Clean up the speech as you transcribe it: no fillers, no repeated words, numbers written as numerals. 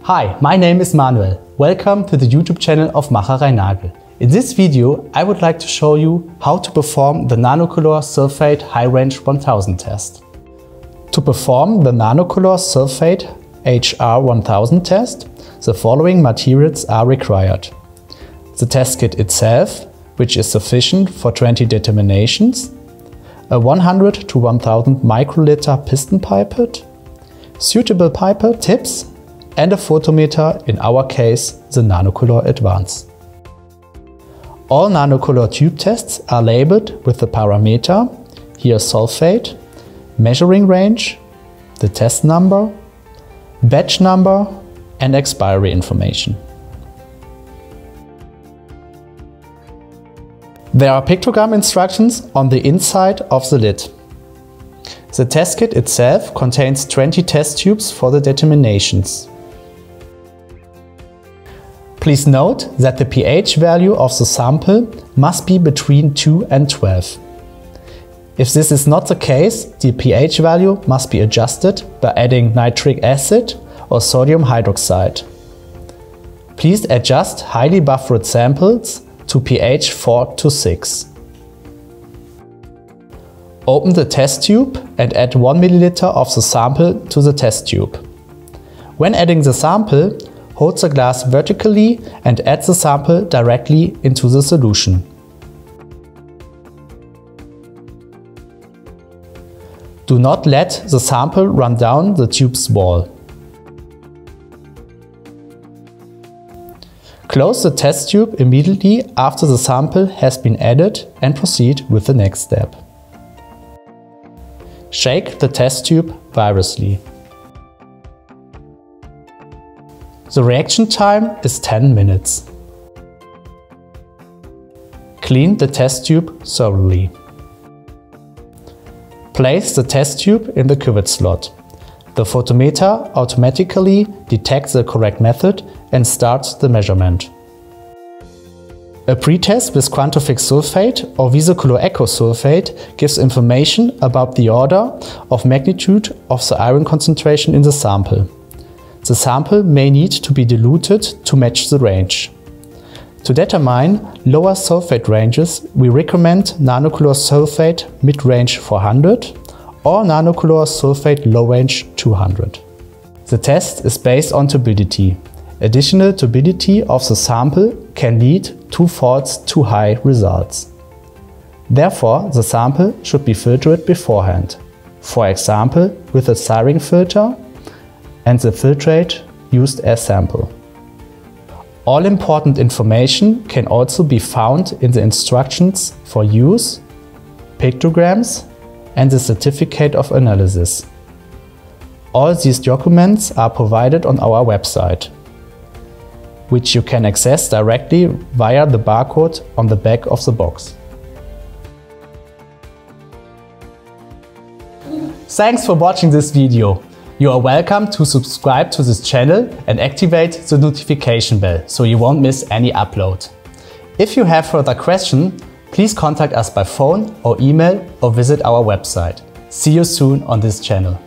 Hi, my name is Manuel. Welcome to the YouTube channel of MACHEREY-NAGEL. In this video, I would like to show you how to perform the NanoColor Sulfate High Range 1000 test. To perform the NanoColor Sulfate HR1000 test, the following materials are required. The test kit itself, which is sufficient for 20 determinations, a 100 to 1000 microliter piston pipette, suitable pipette tips, and a photometer, in our case the NanoColor Advance. All NanoColor tube tests are labeled with the parameter, here sulfate, measuring range, the test number, batch number and expiry information. There are pictogram instructions on the inside of the lid. The test kit itself contains 20 test tubes for the determinations. Please note that the pH value of the sample must be between 2 and 12. If this is not the case, the pH value must be adjusted by adding nitric acid or sodium hydroxide. Please adjust highly buffered samples to pH 4 to 6. Open the test tube and add 1 ml of the sample to the test tube. When adding the sample, hold the glass vertically and add the sample directly into the solution. Do not let the sample run down the tube's wall. Close the test tube immediately after the sample has been added and proceed with the next step. Shake the test tube vigorously. The reaction time is 10 minutes. Clean the test tube thoroughly. Place the test tube in the cuvette slot. The photometer automatically detects the correct method and starts the measurement. A pretest with quantific sulfate or VisiColor Echo sulfate gives information about the order of magnitude of the iron concentration in the sample. The sample may need to be diluted to match the range. To determine lower sulfate ranges, we recommend NanoColor Sulfate Mid-Range 400 or NanoColor Sulfate Low-Range 200. The test is based on turbidity. Additional turbidity of the sample can lead to false too high results. Therefore, the sample should be filtered beforehand, for example with a Siring filter, and the filtrate used as sample. All important information can also be found in the instructions for use, pictograms and the certificate of analysis. All these documents are provided on our website, which you can access directly via the barcode on the back of the box. Thanks for watching this video. You are welcome to subscribe to this channel and activate the notification bell so you won't miss any upload. If you have further questions, please contact us by phone or email or visit our website. See you soon on this channel.